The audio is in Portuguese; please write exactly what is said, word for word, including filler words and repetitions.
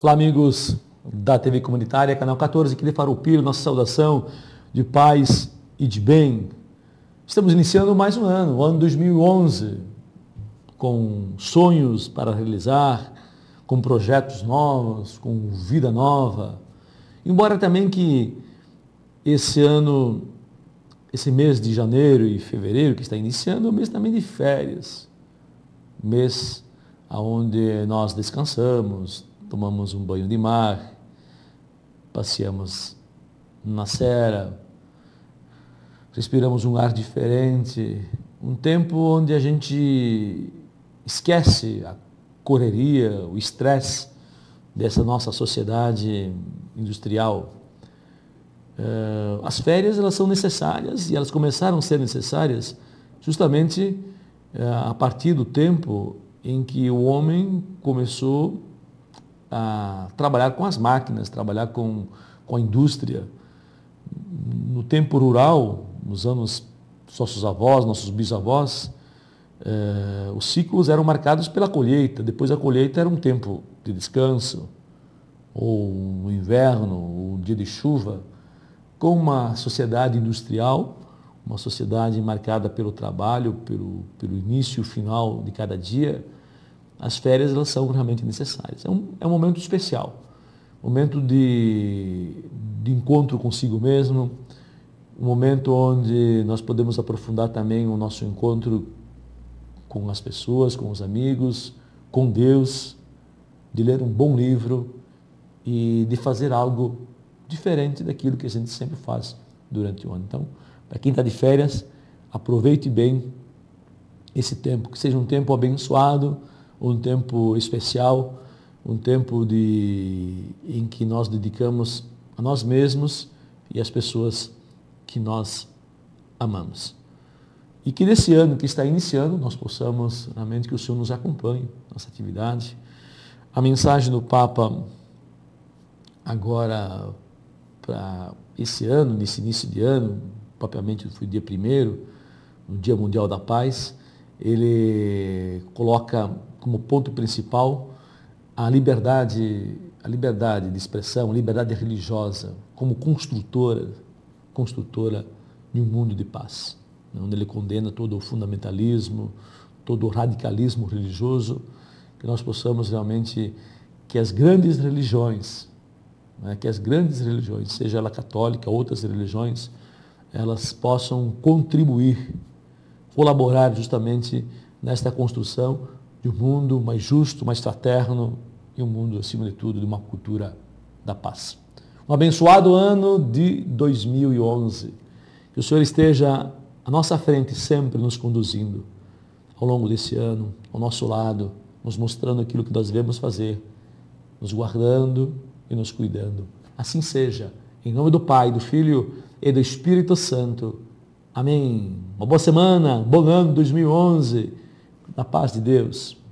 Olá, amigos da T V Comunitária, canal quatorze, aqui de Farroupilha, nossa saudação de paz e de bem. Estamos iniciando mais um ano, o ano dois mil e onze, com sonhos para realizar, com projetos novos, com vida nova. Embora também que esse ano, esse mês de janeiro e fevereiro que está iniciando, é um mês também de férias, mês onde nós descansamos, tomamos um banho de mar, passeamos na serra, respiramos um ar diferente, um tempo onde a gente esquece a correria, o estresse dessa nossa sociedade industrial. As férias, elas são necessárias e elas começaram a ser necessárias justamente a partir do tempo em que o homem começou a trabalhar com as máquinas, trabalhar com, com a indústria. No tempo rural, nos anos nossos avós, nossos bisavós, eh, os ciclos eram marcados pela colheita. Depois da colheita era um tempo de descanso, ou um inverno, ou um dia de chuva. Com uma sociedade industrial, uma sociedade marcada pelo trabalho, pelo, pelo início e o final de cada dia, as férias, elas são realmente necessárias. É um, é um momento especial, momento de, de encontro consigo mesmo, um momento onde nós podemos aprofundar também o nosso encontro com as pessoas, com os amigos, com Deus, de ler um bom livro e de fazer algo diferente daquilo que a gente sempre faz durante o ano. Então, para quem está de férias, aproveite bem esse tempo, que seja um tempo abençoado, um tempo especial, um tempo de, em que nós dedicamos a nós mesmos e às pessoas que nós amamos. E que nesse ano que está iniciando, nós possamos, realmente, que o Senhor nos acompanhe, nossa atividade. A mensagem do Papa, agora, para esse ano, nesse início de ano, propriamente foi dia primeiro, no Dia Mundial da Paz, ele coloca como ponto principal a liberdade, a liberdade de expressão, a liberdade religiosa, como construtora, construtora de um mundo de paz, onde ele condena todo o fundamentalismo, todo o radicalismo religioso, que nós possamos realmente, que as grandes religiões, né, que as grandes religiões, seja ela católica, outras religiões, elas possam contribuir, colaborar justamente nesta construção de um mundo mais justo, mais fraterno e um mundo, acima de tudo, de uma cultura da paz. Um abençoado ano de dois mil e onze. Que o Senhor esteja à nossa frente, sempre nos conduzindo ao longo desse ano, ao nosso lado, nos mostrando aquilo que nós devemos fazer, nos guardando e nos cuidando. Assim seja. Em nome do Pai, do Filho e do Espírito Santo. Amém. Uma boa semana, um bom ano dois mil e onze, na paz de Deus.